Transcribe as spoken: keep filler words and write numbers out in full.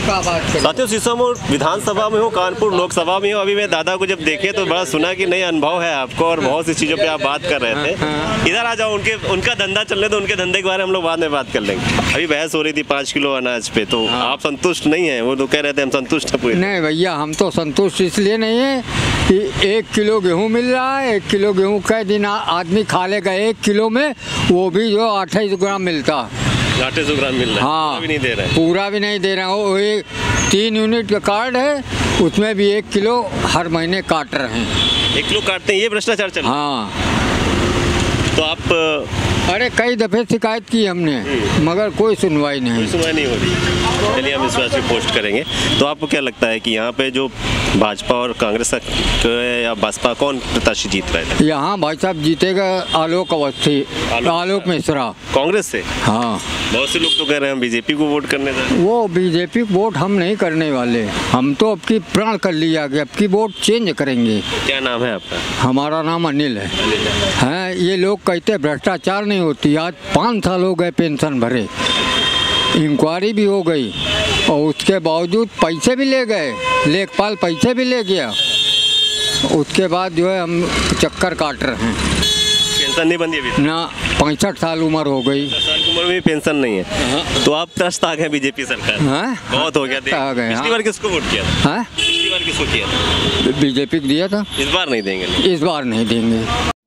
का बात करें। साथियों, शीशमपुर विधानसभा में हो, कानपुर लोकसभा में हो, अभी मैं दादा को जब देखे तो बड़ा सुना कि नई अनुभव है आपको और बहुत सी चीज़ों पे आप बात कर रहे थे। इधर आ जाओ, उनके उनका धंधा चल रहे तो उनके धंधे के बारे में हम लोग बाद में बात कर लेंगे। अभी बहस हो रही थी पाँच किलो अनाज पे, तो आप संतुष्ट नहीं है? वो तो कह रहे थे हम संतुष्ट हैं पूरे। नहीं भैया, हम तो संतुष्ट इसलिए नहीं है कि एक किलो गेहूँ मिल रहा है। एक किलो गेहूँ कई दिन आदमी खा लेगा, एक किलो में वो भी जो अट्ठाईस ग्राम मिलता, अट्ठाईस ग्राम मिल रहा है। हाँ, पूरा भी नहीं दे रहा है। पूरा भी नहीं दे रहा है। वो एक तीन यूनिट का कार्ड है, उसमें भी एक किलो हर महीने काट रहे हैं। एक किलो काटते हैं, ये भ्रष्टाचार चल रहा है। हाँ, तो आप अरे कई दफ़े शिकायत की हमने, मगर कोई सुनवाई नहीं। कोई सुनवाई नहीं हो रही। चलिए हम इस बात पे पोस्ट करेंगे। तो आपको क्या लगता है कि यहाँ पे जो भाजपा और कांग्रेस या बसपा, कौन प्रत्याशी जीत रहा है? यहाँ भाई साहब जीतेगा आलोक अवस्थी, आलोक मिश्रा। कांग्रेस से? हाँ, बहुत से लोग तो कह रहे हैं हम बीजेपी को वोट करने जा रहे हैं। वो बीजेपी को वोट हम नहीं करने वाले। हम तो अब की प्रण कर लिया कि अब की वोट चेंज करेंगे। क्या नाम है आपका? हमारा नाम अनिल है। हैं, ये लोग कहते भ्रष्टाचार नहीं होती। आज पाँच साल हो गए पेंशन भरे, इंक्वायरी भी हो गई और उसके बावजूद पैसे भी ले गए, लेखपाल पैसे भी ले गया। उसके बाद जो है हम चक्कर काट रहे हैं। पेंशन नहीं बंदी अभी ना, पैंसठ साल उम्र हो गई। साल की उम्र में भी पेंशन नहीं है। तो आप त्रस्त आ गए बीजेपी सरकार। हाँ, बहुत हो गया। आ गए। पिछली बार किसको वोट किया था? हाँ, पिछली बार किसको किया था? बीजेपी को दिया था। इस बार नहीं देंगे? इस बार नहीं देंगे।